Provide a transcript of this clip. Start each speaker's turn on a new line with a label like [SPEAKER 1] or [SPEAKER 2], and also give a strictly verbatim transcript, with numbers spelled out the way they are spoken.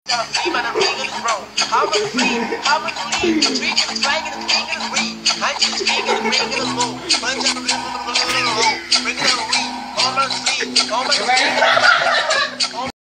[SPEAKER 1] See by the ring of the throne. How much free? How much free? The ring of the dragon, the king of the ring. Punch the king of the ring of the low. Punch the ring of the low. Ring of the ring. All my sleep. All my sleep.